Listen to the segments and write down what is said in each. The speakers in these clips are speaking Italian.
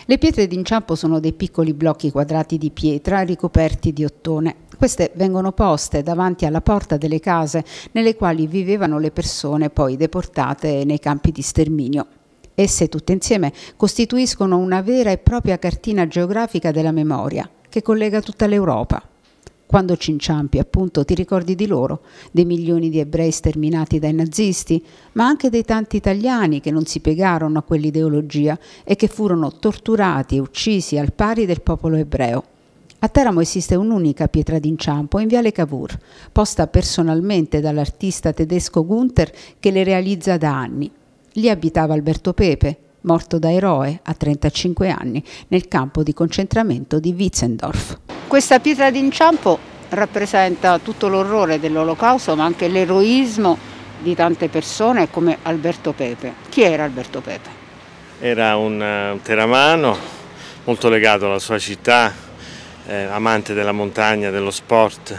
Le pietre d'inciampo sono dei piccoli blocchi quadrati di pietra ricoperti di ottone. Queste vengono poste davanti alla porta delle case nelle quali vivevano le persone poi deportate nei campi di sterminio. Esse tutte insieme costituiscono una vera e propria cartina geografica della memoria che collega tutta l'Europa. Quando ci inciampi, appunto, ti ricordi di loro, dei milioni di ebrei sterminati dai nazisti, ma anche dei tanti italiani che non si piegarono a quell'ideologia e che furono torturati e uccisi al pari del popolo ebreo. A Teramo esiste un'unica pietra d'inciampo in Viale Cavour, posta personalmente dall'artista tedesco Gunther che le realizza da anni. Lì abitava Alberto Pepe, morto da eroe a 35 anni nel campo di concentramento di Wietzendorf. Questa pietra d'inciampo rappresenta tutto l'orrore dell'Olocausto, ma anche l'eroismo di tante persone come Alberto Pepe. Chi era Alberto Pepe? Era un teramano molto legato alla sua città, amante della montagna, dello sport,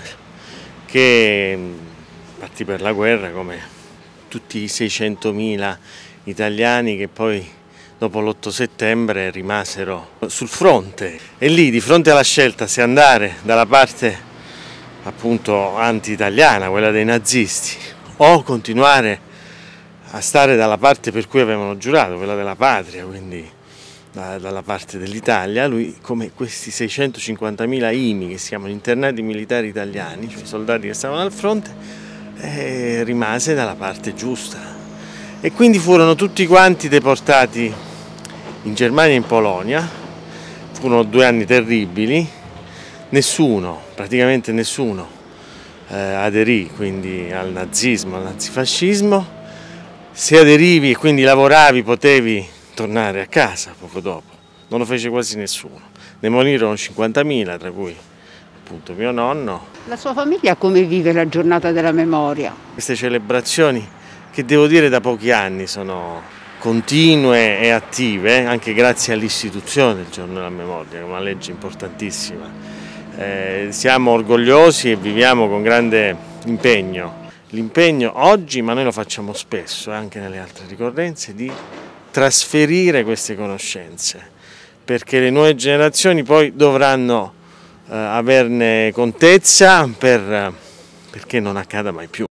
che partì per la guerra come tutti i 600.000 italiani che poi dopo l'8 settembre rimasero sul fronte, e lì di fronte alla scelta se andare dalla parte appunto anti-italiana, quella dei nazisti, o continuare a stare dalla parte per cui avevano giurato, quella della patria, quindi dalla parte dell'Italia, lui, come questi 650.000 IMI che si chiamano internati militari italiani, cioè soldati che stavano al fronte, rimase dalla parte giusta. E quindi furono tutti quanti deportati in Germania e in Polonia. Furono 2 anni terribili, praticamente nessuno aderì quindi al nazismo, al nazifascismo. Se aderivi e quindi lavoravi potevi tornare a casa poco dopo, non lo fece quasi nessuno. Ne morirono 50.000, tra cui appunto mio nonno. La sua famiglia come vive la giornata della memoria? Queste celebrazioni, che devo dire da pochi anni sono continue e attive, anche grazie all'istituzione del Giorno della Memoria, che è una legge importantissima. Siamo orgogliosi e viviamo con grande impegno. L'impegno oggi, ma noi lo facciamo spesso, anche nelle altre ricorrenze, di trasferire queste conoscenze, perché le nuove generazioni poi dovranno averne contezza perché non accada mai più.